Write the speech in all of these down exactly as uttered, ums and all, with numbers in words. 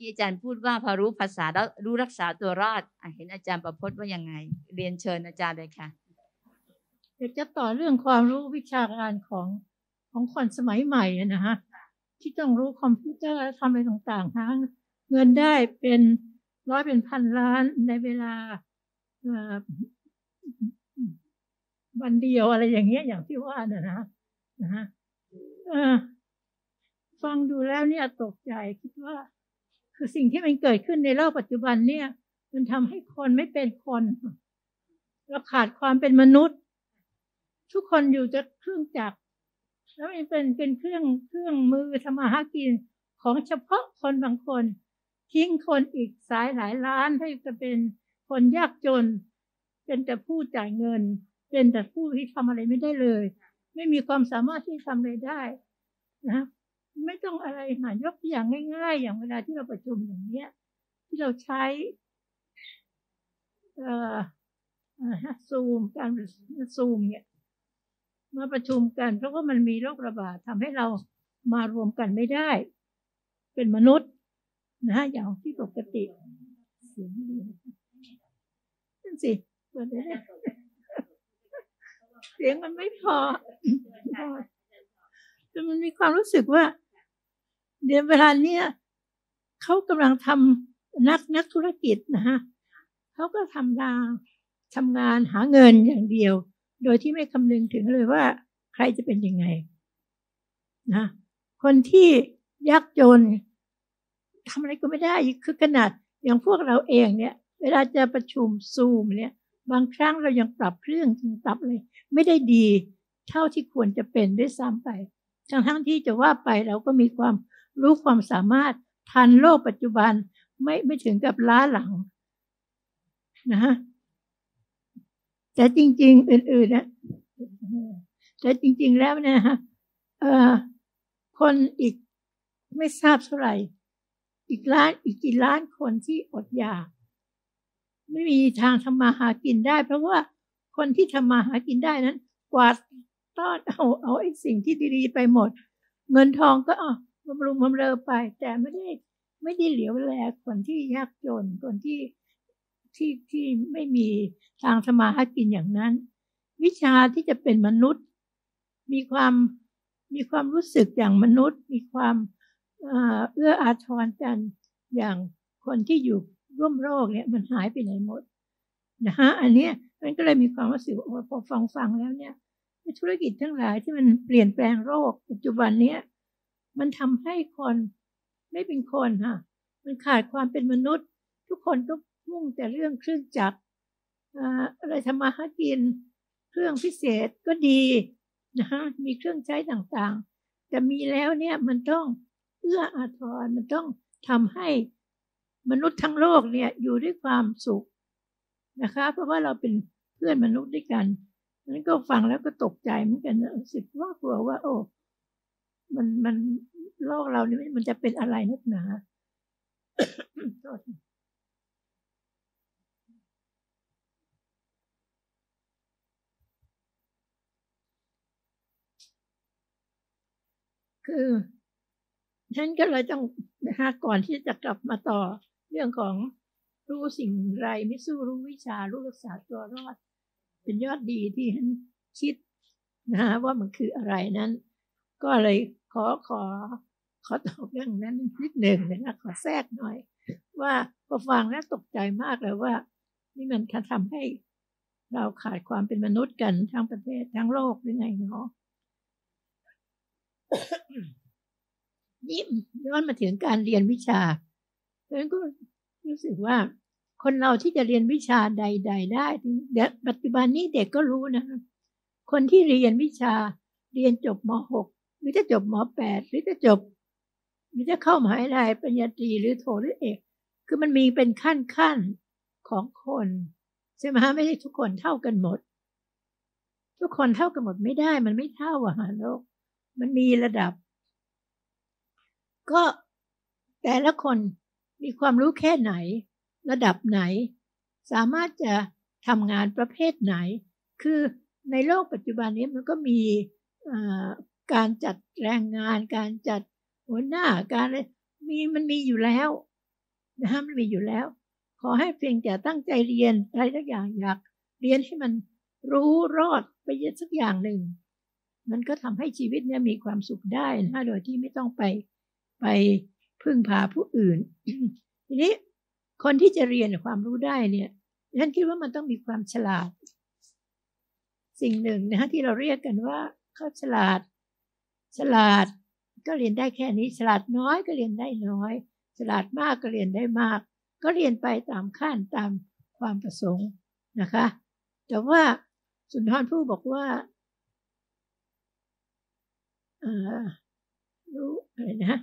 กี้อาจารย์พูดว่าพอรู้ภาษาแล้วรู้รักษาตัวรอดเห็นอาจารย์ประพจน์ว่ายังไงเรียนเชิญอาจารย์เลยค่ะเดี๋ยวจะต่อเรื่องความรู้วิชาการของของคนสมัยใหม่นะฮะที่ต้องรู้คอมพิวเตอร์และทำอะไรต่างๆหาเงินได้เป็นร้อยเป็นพันล้านในเวลาวันเดียวอะไรอย่างเงี้ยอย่างที่ว่านะนะนะฮะฟังดูแล้วเนี่ยตกใจคิดว่าคือสิ่งที่มันเกิดขึ้นในโลกปัจจุบันเนี่ยมันทำให้คนไม่เป็นคนเราขาดความเป็นมนุษย์ทุกคนอยู่จากเครื่องจักรแล้วมันเป็นเป็นเครื่องเครื่องมือทำมาหากินของเฉพาะคนบางคนทิ้งคนอีกสายหลายล้านให้จะเป็นคนยากจนเป็นแต่ผู้จ่ายเงินเป็นแต่ผู้ที่ทำอะไรไม่ได้เลยไม่มีความสามารถที่ทำอะไรได้นะไม่ต้องอะไรหายกอย่างง่ายๆอย่างเวลาที่เราประชุมอย่างเนี้ยที่เราใช้เอ่อซูมการซูมเนี่ยมาประชุมกันเพราะว่ามันมีโรคระบาดทำให้เรามารวมกันไม่ได้เป็นมนุษย์นะอย่างที่ปกติเสียงดีนั่นสิเปิดได้เสียงมันไม่พอแต่มันมีความรู้สึกว่าเดี๋ยวเวลาเนี้ยเขากำลังทำนักนักธุรกิจนะฮะเขาก็ทำงานทำงานหาเงินอย่างเดียวโดยที่ไม่คำนึงถึงเลยว่าใครจะเป็นยังไงนะคนที่ยากจนทำอะไรก็ไม่ได้คือขนาดอย่างพวกเราเองเนี่ยเวลาจะประชุมซูมเนี่ยบางครั้งเรายังปรับเครื่องปรับเลยไม่ได้ดีเท่าที่ควรจะเป็นด้วยซ้ำไปทั้งทั้งที่จะว่าไปเราก็มีความรู้ความสามารถทันโลกปัจจุบันไม่ไม่ถึงกับล้าหลังนะฮะแต่จริงๆอื่นๆนะแต่จริงๆแล้วนะฮะเอ่อคนอีกไม่ทราบเท่าไหร่อีกล้านอีกกี่ล้านคนที่อดอยากไม่มีทางทำมาหากินได้เพราะว่าคนที่ทำมาหากินได้นั้นกวาดต้อนเอาเอาไอ้สิ่งที่ดีๆไปหมดเงินทองก็เอาบำรุงบำเรอไปแต่ไม่ได้ไม่ได้เหลียวแลคนที่ยากจนคนที่ที่ที่ไม่มีทางทำมาหากินอย่างนั้นวิชาที่จะเป็นมนุษย์มีความมีความรู้สึกอย่างมนุษย์มีความเอื้ออาทรกันอย่างคนที่อยู่ร่วมโลกเนี่ยมันหายไปไหนหมดนะฮะอันนี้มันก็เลยมีความรู้สึกว่าพอฟังฟังแล้วเนี่ยธุรกิจทั้งหลายที่มันเปลี่ยนแปลงโลกปัจจุบันเนี้ยมันทำให้คนไม่เป็นคนค่ะมันขาดความเป็นมนุษย์ทุกคนก็มุ่งแต่เรื่องเครื่องจักรอะไรทำมาหากินเครื่องพิเศษก็ดีนะฮะมีเครื่องใช้ต่างๆแต่มีแล้วเนี่ยมันต้องเอื้ออาทรมันต้องทำให้มนุษย์ทั้งโลกเนี่ยอยู่ด้วยความสุขนะคะเพราะว่าเราเป็นเพื่อนมนุษย์ด้วยกันนั้นก็ฟังแล้วก็ตกใจเหมือนกันรู้สึกว่ากลัวว่าโอ้มันมันโลกเรานี่มันจะเป็นอะไรนักหนาคือฉันก็เลยต้องนะคะก่อนที่จะกลับมาต่อเรื่องของรู้สิ่งไรไม่สู้รู้วิชารู้รักษาตัวรอดเป็นยอดดีที่ฉันคิดนะว่ามันคืออะไรนั้นก็เลยขอขอขอตอบเรื่องนั้นนิดหนึ่งนะขอแทรกหน่อยว่าพอฟังแล้วตกใจมากเลยว่านี่มันทำให้เราขาดความเป็นมนุษย์กันทั้งประเทศทั้งโลกหรือไงเนาะนี่ย้อนมาถึงการเรียนวิชาเพราะฉะนั้นก็รู้สึกว่าคนเราที่จะเรียนวิชาใดๆได้เดี๋ยวปัจจุบันนี้เด็กก็รู้นะคนที่เรียนวิชาเรียนจบม.หก หรือจะจบม.แปด หรือจะจบหรือจะเข้ามหาวิทยาลัยปริญญาตรีหรือโทหรือเอกคือมันมีเป็นขั้นๆของคนใช่ไหมฮะไม่ใช่ทุกคนเท่ากันหมดทุกคนเท่ากันหมดไม่ได้มันไม่เท่าอะฮะโลกมันมีระดับก็แต่ละคนมีความรู้แค่ไหนระดับไหนสามารถจะทำงานประเภทไหนคือในโลกปัจจุบันนี้มันก็มีการจัดแรงงานการจัดหัวหน้าการอะไรมีมันมีอยู่แล้วนะฮะมันมีอยู่แล้วขอให้เพียงแต่ตั้งใจเรียนอะไรสักอย่างอยากเรียนให้มันรู้รอดไปสักอย่างหนึ่งมันก็ทำให้ชีวิตเนี่ยมีความสุขได้นะโดยที่ไม่ต้องไปไปพึ่งพาผู้อื่น ทีนี้คนที่จะเรียนความรู้ได้เนี่ยฉันคิดว่ามันต้องมีความฉลาดสิ่งหนึ่งนะฮะที่เราเรียกกันว่าเขาฉลาดฉลาดก็เรียนได้แค่นี้ฉลาดน้อยก็เรียนได้น้อยฉลาดมากก็เรียนได้มากก็เรียนไปตามขั้นตามความประสงค์นะคะแต่ว่าสุนทรภู่บอกว่าเอ่อรู้อะไรนะ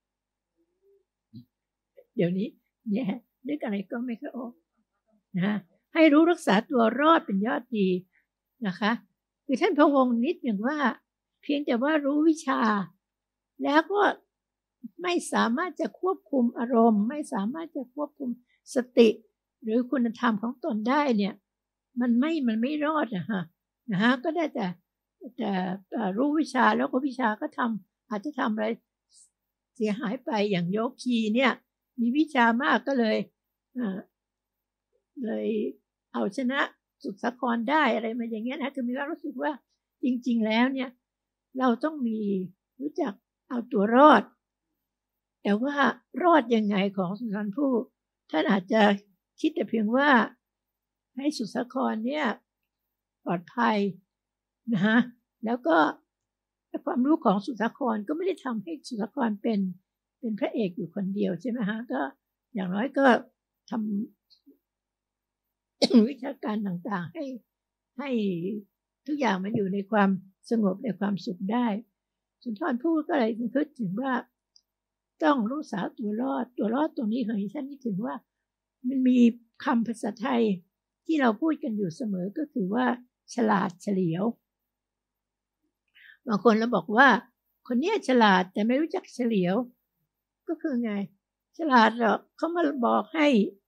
เดี๋ยวนี้เนี่ยนึกอะไรก็ไม่ค่อยออกนะให้รู้รักษาตัวรอดเป็นยอดดีนะคะคือท่านพะวงนิดอย่างว่าเพียงแต่ว่ารู้วิชาแล้วก็ไม่สามารถจะควบคุมอารมณ์ไม่สามารถจะควบคุมสติหรือคุณธรรมของตนได้เนี่ยมันไม่มันไม่รอดนะฮะนะฮะก็ได้แต่แต่รู้วิชาแล้วก็วิชาก็ทำอาจจะทำอะไรเสียหายไปอย่างโยคีเนี่ยมีวิชามากก็เลยเลยเอาชนะสุทธครได้อะไรมาอย่างเงี้ยนะคือมีความรู้สึกว่าจริงๆแล้วเนี่ยเราต้องมีรู้จักเอาตัวรอดแต่ว่ารอดยังไงของสุนทรภู่ท่านอาจจะคิดแต่เพียงว่าให้สุทธครเนี่ยปลอดภัยนะฮะแล้วก็ความรู้ของสุทธครก็ไม่ได้ทำให้สุทธครเป็นเป็นพระเอกอยู่คนเดียวใช่ไหมฮะก็อย่างน้อยก็ทำ วิชาการต่างๆให้ให้ทุกอย่างมันอยู่ในความสงบในความสุขได้สุนทรภู่ก็เลยคิดถึงว่าต้องรู้ษาตัวรอดตัวรอดตรงนี้ของดิฉันนี่ถึงว่ามันมีคำภาษาไทยที่เราพูดกันอยู่เสมอก็คือว่าฉลาดเฉลียวบางคนเราบอกว่าคนนี้ฉลาดแต่ไม่รู้จักเฉลียวก็คือไงฉลาดหรอกเขามาบอกให้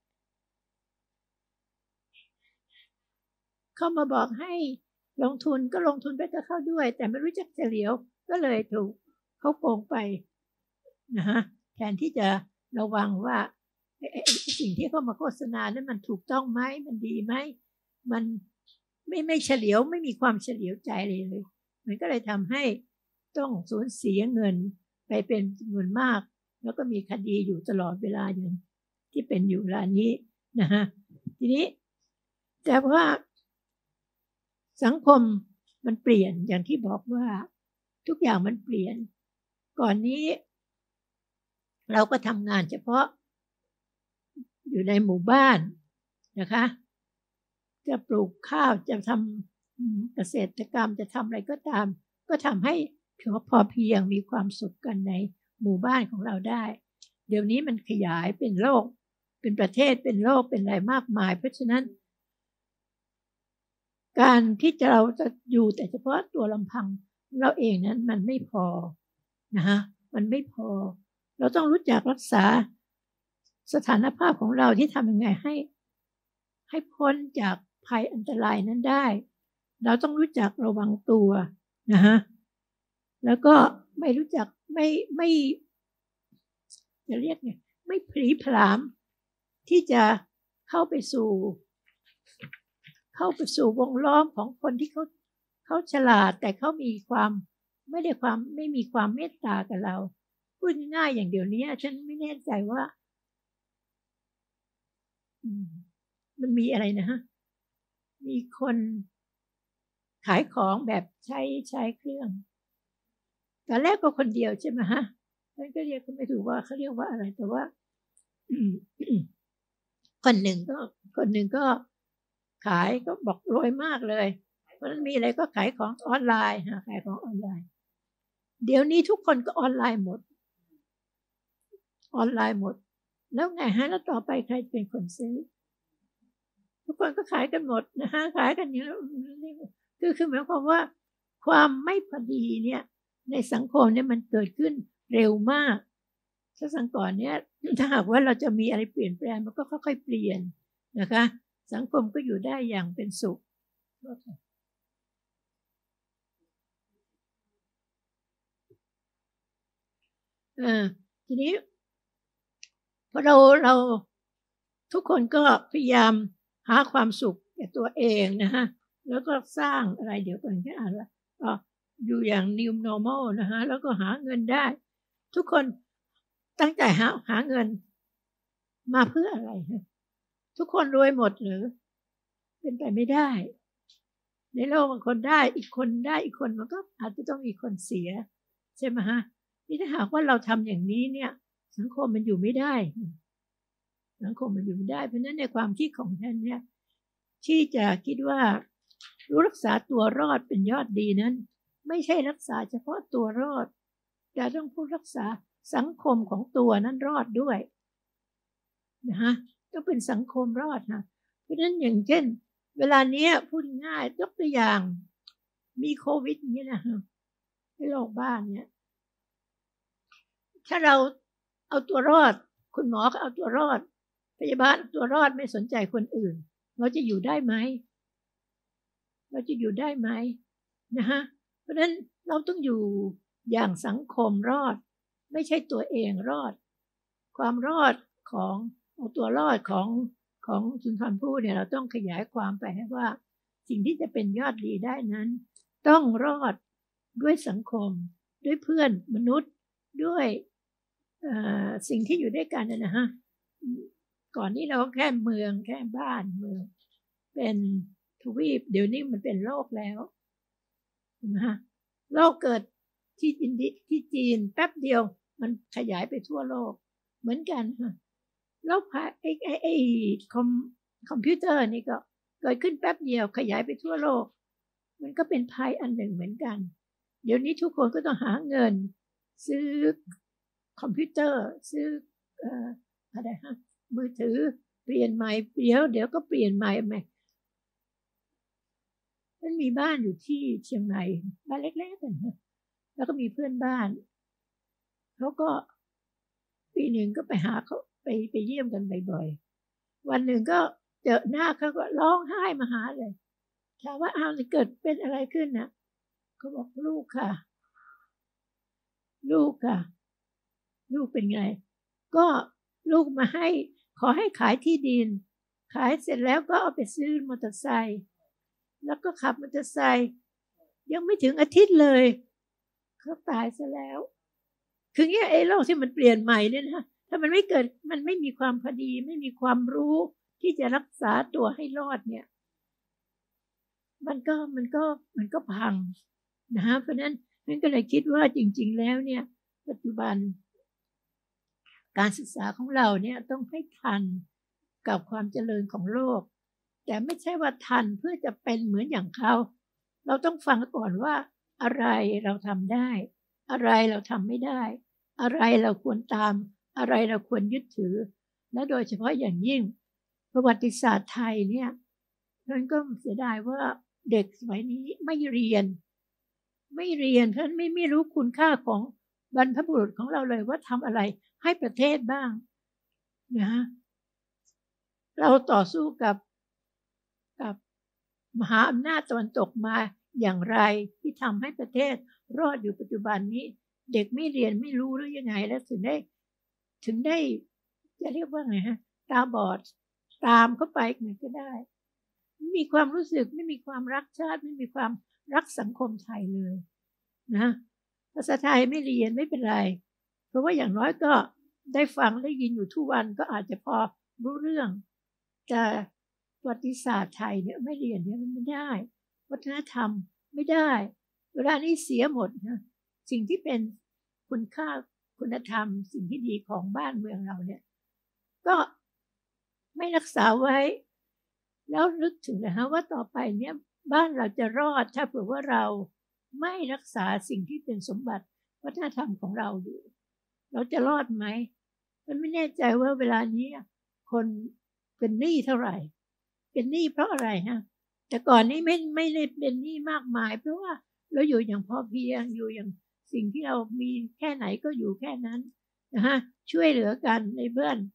เขามาบอกให้ลงทุนก็ลงทุนไปกับเขาด้วยแต่ไม่รู้จักเฉลียวก็เลยถูกเขาโกงไปนะฮะแทนที่จะระวังว่าสิ่งที่เขามาโฆษณานั้นมันถูกต้องไหมมันดีไหมมันไม่ไม่เฉลียวไม่มีความเฉลียวใจเลยเลยมันก็เลยทำให้ต้องสูญเสียเงินไปเป็นจำนวนมากแล้วก็มีคดีอยู่ตลอดเวลาอย่างที่เป็นอยู่เวลานี้นะฮะทีนี้แต่ว่าสังคมมันเปลี่ยนอย่างที่บอกว่าทุกอย่างมันเปลี่ยนก่อนนี้เราก็ทำงานเฉพาะอยู่ในหมู่บ้านนะคะจะปลูกข้าวจะทำเกษตรกรรมจะทำอะไรก็ตามก็ทำให้พอเพียงมีความสุขกันในหมู่บ้านของเราได้เดี๋ยวนี้มันขยายเป็นโลกเป็นประเทศเป็นโลกเป็นอะไรมากมายเพราะฉะนั้นการที่จะเราจะอยู่แต่เฉพาะตัวลำพังเราเองนั้นมันไม่พอนะฮะมันไม่พอเราต้องรู้จักรักษาสถานภาพของเราที่ทำยังไงให้ให้พ้นจากภัยอันตรายนั้นได้เราต้องรู้จักระวังตัวนะฮะแล้วก็ไม่รู้จักไม่ไม่จะเรียกไงไม่พลีพรามที่จะเข้าไปสู่เข้าไปสู่วงล้อมของคนที่เขาเขาฉลาดแต่เขามีความไม่ได้ความไม่มีความเมตตากับเราพูดง่ายอย่างเดี๋ยวนี้ฉันไม่แน่ใจว่ามันมีอะไรนะฮะมีคนขายของแบบใช้ใช้เครื่องตอนแรกก็คนเดียวใช่ไหมฮะฉันก็เรียกก็ไม่ถูกว่าเขาเรียกว่าอะไรแต่ว่าคนหนึ่งก็คนหนึ่งก็ขายก็บอกรวยมากเลยเพราะนั้นมีอะไรก็ขายของออนไลน์ฮะขายของออนไลน์เดี๋ยวนี้ทุกคนก็ออนไลน์หมดออนไลน์หมดแล้วไงฮะแล้วต่อไปใครเป็นคนซื้อทุกคนก็ขายกันหมดนะฮะขายกันอย่างนี้คือคือหมายความว่าความไม่พอดีเนี่ยในสังคมเนี่ยมันเกิดขึ้นเร็วมากถ้าสังก่อนเนี่ยถ้าหากว่าเราจะมีอะไรเปลี่ยนแปลงมันก็ค่อยๆเปลี่ยนนะคะสังคมก็อยู่ได้อย่างเป็นสุขเออทีนี้พราะเราเราทุกคนก็พยายามหาความสุขแก่ตัวเองนะฮะแล้วก็สร้างอะไรเดี๋ยวก่อนจะอ่านว่าก็อยู่อย่าง new normal นะฮะแล้วก็หาเงินได้ทุกคนตั้งใจหาหาเงินมาเพื่ออะไรฮะทุกคนรวยหมดหรือเป็นไปไม่ได้ในโลกบางคนได้อีกคนได้อีกคนมันก็อาจจะต้องมีคนเสียใช่ไหมฮะนี่ถ้าหากว่าเราทำอย่างนี้เนี่ยสังคมมันอยู่ไม่ได้สังคมมันอยู่ไม่ได้เพราะนั้นในความคิดของฉันเนี่ยที่จะคิดว่ารู้รักษาตัวรอดเป็นยอดดีนั้นไม่ใช่รักษาเฉพาะตัวรอดแต่ต้องพูดรักษาสังคมของตัวนั้นรอดด้วยนะฮะต้องเป็นสังคมรอดนะเพราะฉะนั้นอย่างเช่นเวลานี้พูดง่ายยกตัวอย่างมีโควิดอย่างนี้นะฮะในโลกบ้านเนี่ยถ้าเราเอาตัวรอดคุณหมอก็เอาตัวรอดพยาบาลตัวรอดไม่สนใจคนอื่นเราจะอยู่ได้ไหมเราจะอยู่ได้ไหมนะฮะเพราะฉะนั้นเราต้องอยู่อย่างสังคมรอดไม่ใช่ตัวเองรอดความรอดของเอาตัวรอดของของสุนทรภู่เนี่ยเราต้องขยายความไปให้ว่าสิ่งที่จะเป็นยอดดีได้นั้นต้องรอดด้วยสังคมด้วยเพื่อนมนุษย์ด้วยสิ่งที่อยู่ด้วยกันนะฮะก่อนนี้เราแค่เมืองแค่บ้านเมืองเป็นทวีปเดี๋ยวนี้มันเป็นโลกแล้วนะฮะโลกเกิดที่อินเดียที่จีนแป๊บเดียวมันขยายไปทั่วโลกเหมือนกันฮะแล้วไอ้ไอ้ไอ้คอมคอมพิวเตอร์นี่ก็เกิดขึ้นแป๊บเดียวขยายไปทั่วโลกมันก็เป็นภัยอันหนึ่งเหมือนกันเดี๋ยวนี้ทุกคนก็ต้องหาเงินซื้อคอมพิวเตอร์ซื้อเอ่ออะไรฮะมือถือเปลี่ยนใหม่เดี๋ยวเดี๋ยวก็เปลี่ยนใหม่ใหม่มันมีบ้านอยู่ที่เชียงใหม่บ้านเล็กๆกันฮะแล้วก็มีเพื่อนบ้านเขาก็ปีหนึ่งก็ไปหาเขาไปไปเยี่ยมกันบ่อยๆวันหนึ่งก็เจอหน้าเขาก็ร้องไห้มาหาเลยถามว่าอ้าวเกิดเป็นอะไรขึ้นนะเขาบอกลูกค่ะลูกค่ะลูกเป็นไงก็ลูกมาให้ขอให้ขายที่ดินขายเสร็จแล้วก็เอาไปซื้อมอเตอร์ไซค์แล้วก็ขับมอเตอร์ไซค์ยังไม่ถึงอาทิตย์เลยเขาตายซะแล้วคือเนี่ยไอ้โลกที่มันเปลี่ยนใหม่เนี่ยนะถ้ามันไม่เกิดมันไม่มีความพอดีไม่มีความรู้ที่จะรักษาตัวให้รอดเนี่ยมันก็มันก็มันก็พังนะฮะเพราะนั้นนั่นก็เลยคิดว่าจริงๆแล้วเนี่ยปัจจุบันการศึกษาของเราเนี่ยต้องให้ทันกับความเจริญของโลกแต่ไม่ใช่ว่าทันเพื่อจะเป็นเหมือนอย่างเขาเราต้องฟังก่อนว่าอะไรเราทำได้อะไรเราทำไม่ได้อะไรเราควรตามอะไรเราควรยึดถือและโดยเฉพาะอย่างยิ่งประวัติศาสตร์ไทยเนี่ยนั่นก็เสียดายว่าเด็กสมัยนี้ไม่เรียนไม่เรียนเพราะไม่ไม่รู้คุณค่าของบรรพบุรุษของเราเลยว่าทำอะไรให้ประเทศบ้างนะเราต่อสู้กับกับมหาอำนาจตะวันตกมาอย่างไรที่ทำให้ประเทศรอดอยู่ปัจจุบันนี้เด็กไม่เรียนไม่รู้หรือยังไงแล้วถึงได้ถึงได้จะเรียกว่าไงฮะตาบอดตามเข้าไปไงก็ได้ไม่มีความรู้สึกไม่มีความรักชาติไม่มีความรักสังคมไทยเลยนะภาษาไทยไม่เรียนไม่เป็นไรเพราะว่าอย่างน้อยก็ได้ฟังได้ยินอยู่ทุกวันก็อาจจะพอรู้เรื่องแต่ประวัติศาสตร์ไทยเนี่ยไม่เรียนเนี่ยมันไม่ได้วัฒนธรรมไม่ได้เวลานี้เสียหมดนะสิ่งที่เป็นคุณค่าคุณธรรมสิ่งที่ดีของบ้านเมืองเราเนี่ยก็ไม่รักษาไว้แล้วนึกถึงนะฮะว่าต่อไปเนี่ยบ้านเราจะรอดถ้าเผื่อว่าเราไม่รักษาสิ่งที่เป็นสมบัติวัฒนธรรมของเราอยู่เราจะรอดไหมมันไม่แน่ใจว่าเวลานี้คนเป็นหนี้เท่าไหร่เป็นหนี้เพราะอะไรฮะแต่ก่อนนี้ไม่ไม่ได้เป็นหนี้มากมายเพราะว่าเราอยู่อย่างพอเพียงอยู่อย่างสิ่งที่เรามีแค่ไหนก็อยู่แค่นั้นนะฮะช่วยเหลือกันในบ้าน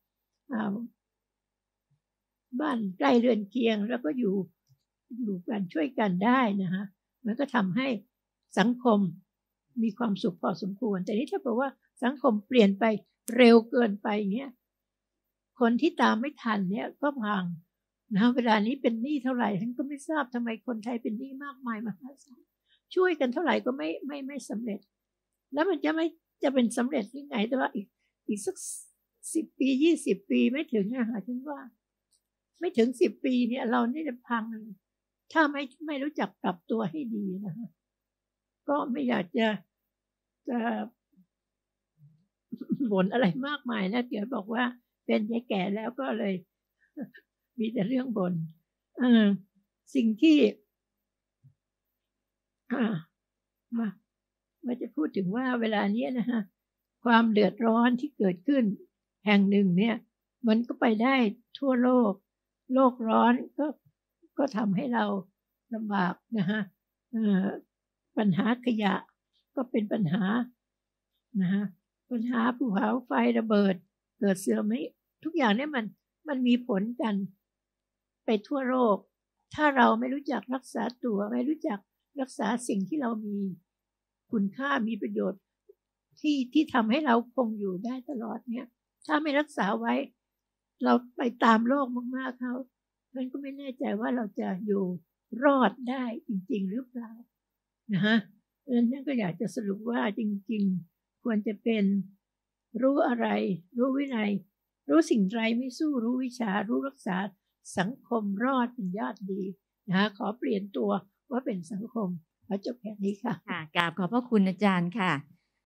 บ้านใกล้เรือนเคียงแล้วก็อยู่อยู่กันช่วยกันได้นะฮะมันก็ทำให้สังคมมีความสุขพอสมควรแต่นี้ถ้าบอกว่าสังคมเปลี่ยนไปเร็วเกินไปเงี้ยคนที่ตามไม่ทันเนี่ยก็พังนะเวลานี้เป็นหนี้เท่าไหร่ฉันก็ไม่ทราบทำไมคนไทยเป็นหนี้มากมายมหาศาลช่วยกันเท่าไหร่ก็ไม่ไม่ไม่สำเร็จแล้วมันจะไม่จะเป็นสำเร็จยังไงแต่ว่าอีกอีกสักสิบปียี่สิบปีไม่ถึงอะค่ะฉันว่าไม่ถึงสิบปีเนี่ยเรานี่จะพังถ้าไม่ไม่รู้จักปรับตัวให้ดีนะคะก็ไม่อยากจะจะบ่นอะไรมากมายนะเดี๋ยวบอกว่าเป็นยายแก่แล้วก็เลยมีแต่เรื่องบ่นเออสิ่งที่อ่ามามาจะพูดถึงว่าเวลานี้นะฮะความเดือดร้อนที่เกิดขึ้นแห่งหนึ่งเนี่ยมันก็ไปได้ทั่วโลกโลกร้อนก็ก็ทำให้เราลำบากนะฮะปัญหาขยะก็เป็นปัญหานะฮะปัญหาภูเขาไฟระเบิดเกิดสึนามิทุกอย่างเนี่ยมันมันมีผลกันไปทั่วโลกถ้าเราไม่รู้จักรักษาตัวไม่รู้จักรักษาสิ่งที่เรามีคุณค่ามีประโยชน์ที่ที่ทำให้เราคงอยู่ได้ตลอดเนี่ยถ้าไม่รักษาไว้เราไปตามโลกมากๆเขามันก็ไม่แน่ใจว่าเราจะอยู่รอดได้จริงๆหรือเปล่านะฮะเพราะฉะนั้นก็อยากจะสรุปว่าจริงๆควรจะเป็นรู้อะไรรู้วินัยรู้สิ่งไรไม่สู้รู้วิชารู้รักษาสังคมรอดเป็นยอดดีนะฮะขอเปลี่ยนตัวว่าเป็นสังคมขอจบแค่นี้ค่ะค่ะกราบขอบพระคุณอาจารย์ค่ะ